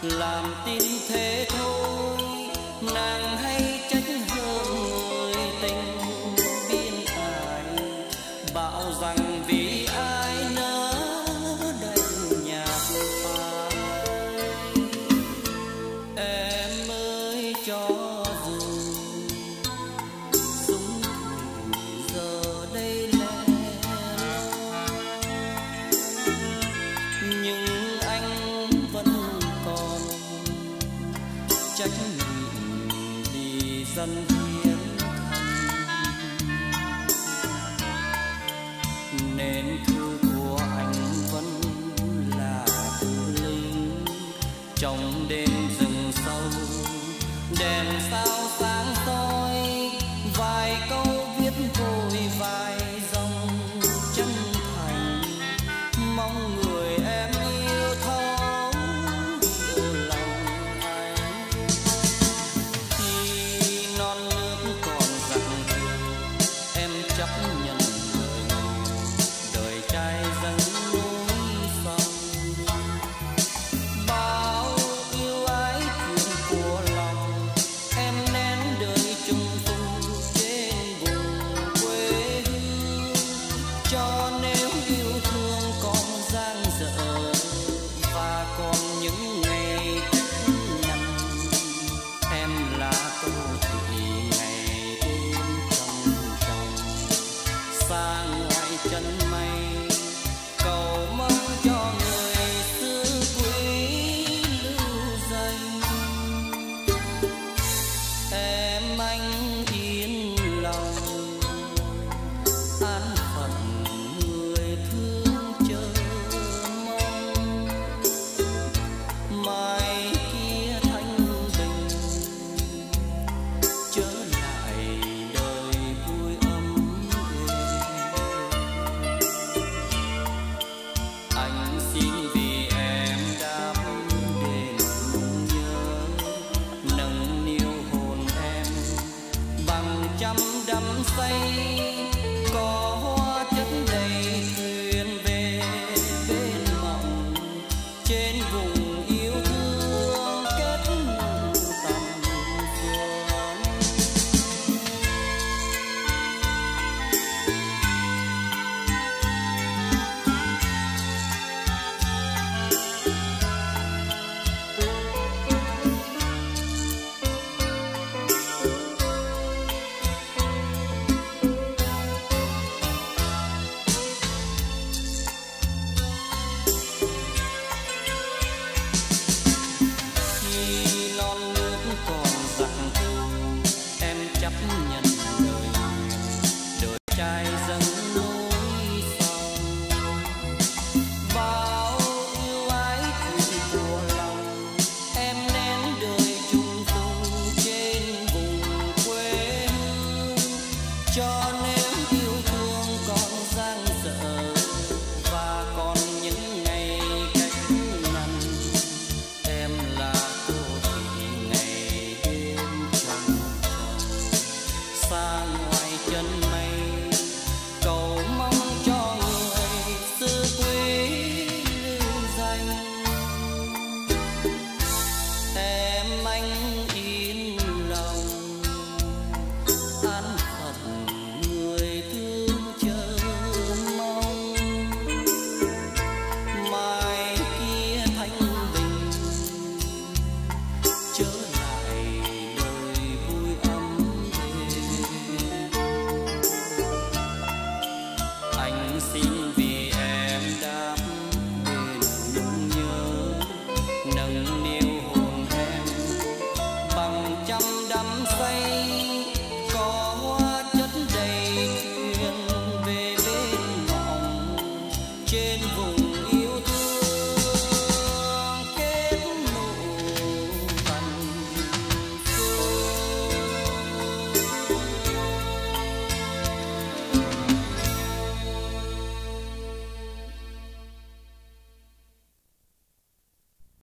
làm tin thế thôi, nàng hay trách hơn người tình biên ải, bảo rằng vì ai nỡ đành nhạt phai. Em ơi cho dù súng thủy giờ đây lẻ loi, nhưng anh vẫn còn trách nhiệm vì dân hiến thân, nên thư của anh vẫn là thư linh trong đêm rừng sâu. Đèn sao sáng soi vài câu viết vội vài dòng chân thành, mong người em yêu thấu yêu lòng anh. Khi non nước còn dặn dò em chấp nhận lời người, đời trai dâng núi sông. Bao yêu ái chuyện của lòng em nén đời chung tu trên vùng quê hương, cho nếu yêu thương còn dang dở và còn